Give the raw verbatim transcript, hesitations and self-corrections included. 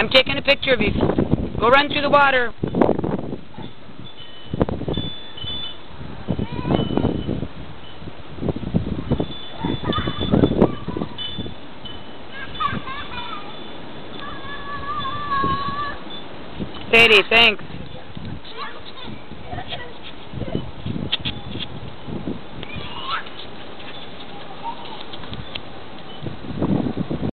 I'm taking a picture of you. Go run through the water. Sadie, thanks.